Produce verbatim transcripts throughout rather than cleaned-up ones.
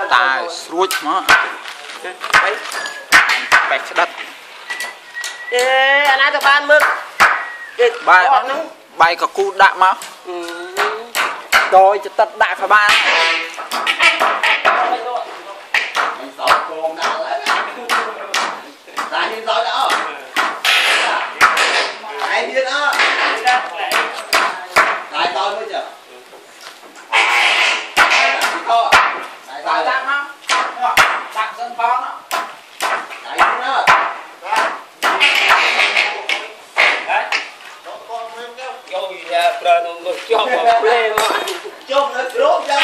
ta ruột mà bẹt đất ê anh ai tao ban mực bài bài có cu đạm mà rồi cho tật đại phải ban Tại hiện rồi đó. Tại hiện đó. Tại tôi mới chờ. Tại tại đạm không đạm dân con đó tại hiện đó. rồi giờ nó cho vào play mà Chôm nó rốt ra.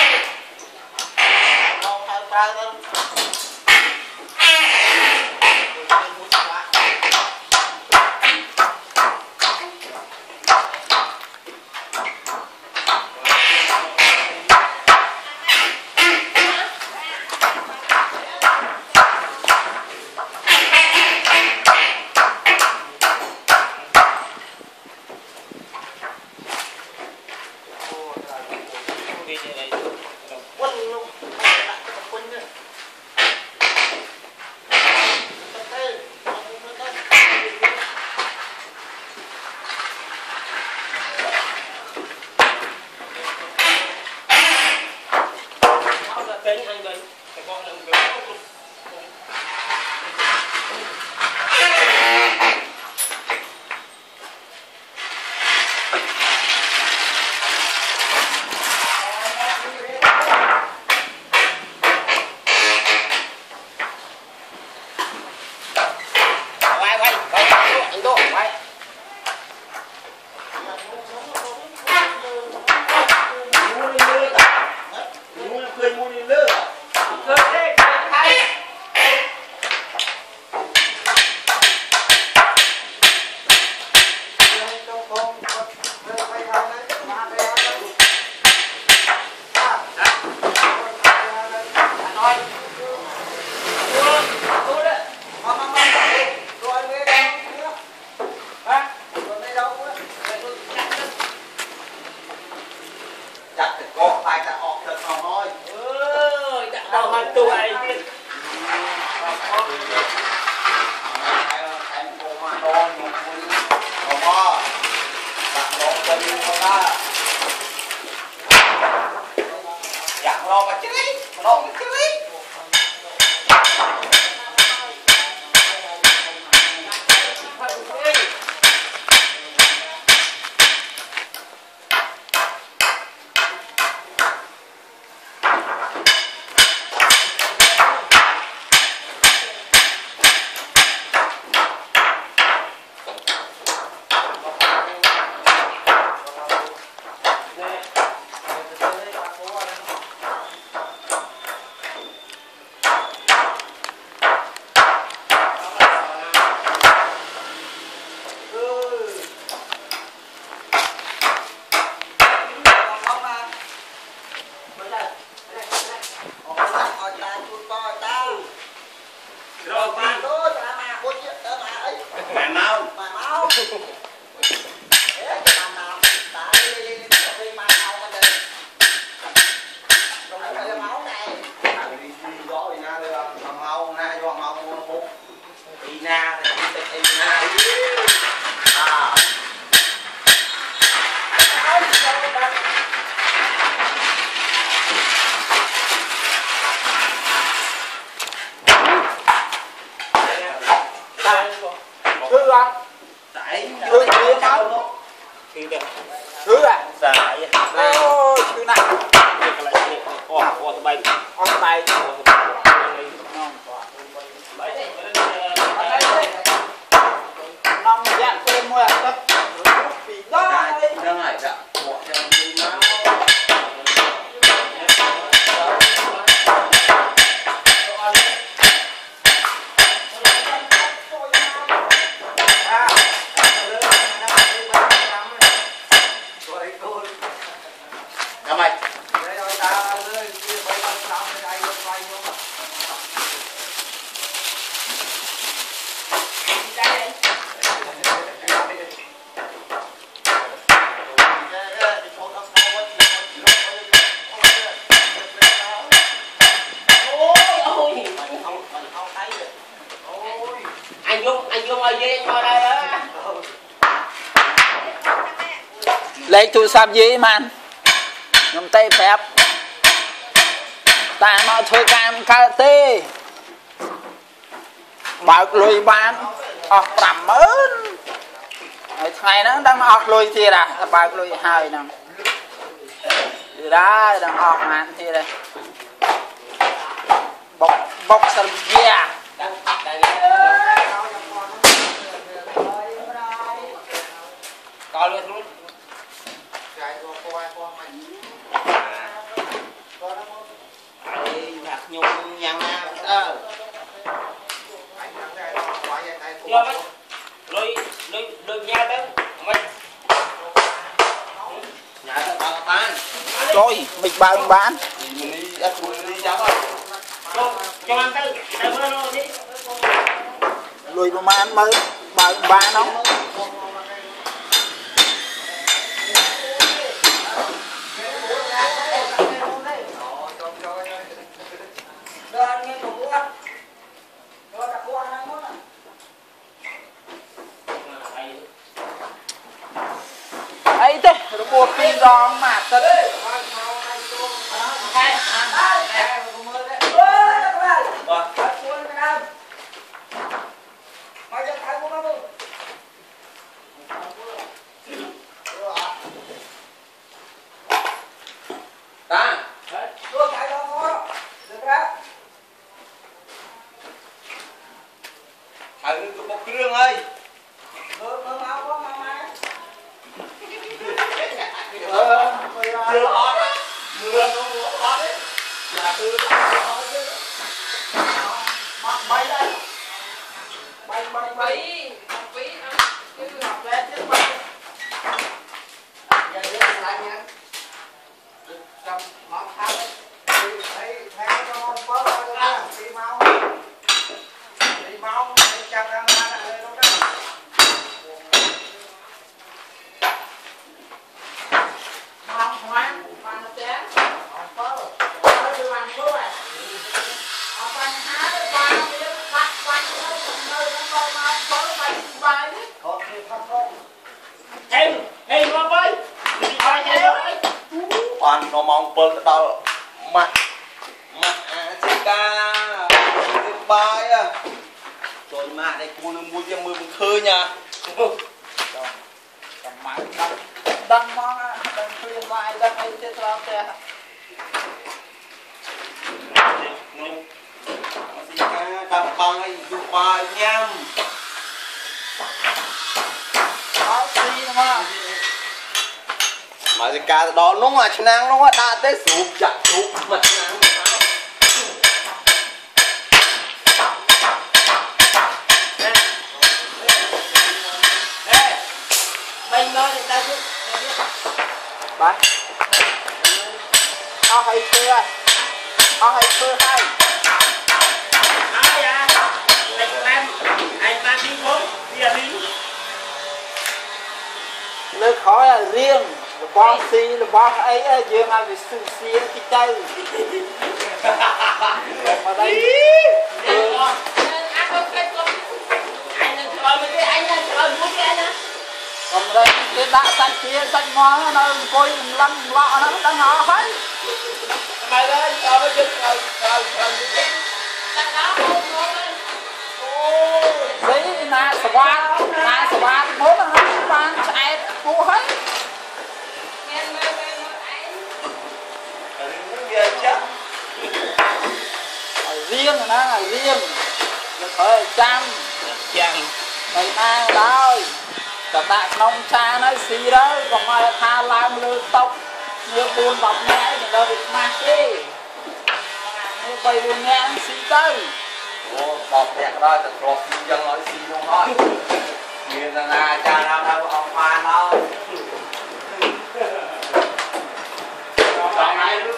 thứ à ôi thứ này on tay năm dạng tôi mua tất vì đó đang hải dạ một trăm đi máu ai dê ngồi đây đó. lấy thu sắp gì man nhóm tay phép ta nó thôi cam ca tê bảo lùi bán ọt tầm ơn ngày nó đang ọt lùi thì là bảo lùi hơi nè đi ra đang ọt hạn thì đây bọc bọc sân kia coi luôn luôn nhung nhăn ơ cho mấy lôi lôi lôi nhà tới mấy nhà ta bao bán rồi mình bao bán mình đi ăn cuốn đi cháu cho cho ăn tới tới bữa nó đi lùi mà ăn mới bao bán nó ấy thế nó mua pin giòn mà thật thằng cái bọc rương ơi chưa ót mưa nó mua ót đấy là từ ót đấy mặc bay đây bay bay bay Quý chứ học lên chứ bay giờ đi lại nha cầm mọc tháo thấy thấy cái con bớt rồi đó đi mau đi mau đi chặt ra ra đây đâu đó không hoang hoang nó chén không bớt bớt đi hoang bớt à ông anh há cái ba đi bắt quanh nó nơi nó coi mà bớt bay bay có thể thắt không em em qua với đi coi vậy thôi toàn nó mong bớt đâu mặt mặt à chị ca bài à rồi mà đây cô nó mua cho mười một khơi nha cầm máy đâm đâm mong á đâm khuyên vai đâm ấy chết lắm thế chị ca đập bằng ấy dù bài nhâm có gì mà mà chị ca đó nó mà chân năng nó đã tới sụp chặt sụp mặt năng mình nói người ta biết bác nó hay chưa nó hay chưa hay ai à anh em anh ta đi bốn đi à đi lơ khó là riêng là bó xì là bó ấy dương ai bị sụn xì cái chơi mà đây Anh không cây con anh là chờ mình đi anh là chờ muốn đi anh á còn đây cái đạ xanh kia xanh hoa nó coi lăn lọ nó đang ngó hết mày lên chờ mới chụp rồi rồi rồi là đó không không giấy nà sờ qua nà sờ qua bốn là nó bán chạy cua hết nghe mơ mơ mơ anh bia chắc riêng nó là riêng được thời trăm chàng ngày nay đó cả tạ nông cha nói xì đó còn mà tha làm lư tóc như buôn bọc nhẹ thì đâu bị mát đi như vậy buôn nhẹ nó xì tới ồ bọc đẹp đó thật rột dân nói xì luôn thôi nhìn là nga cha nào đâu ông pha đâu còn này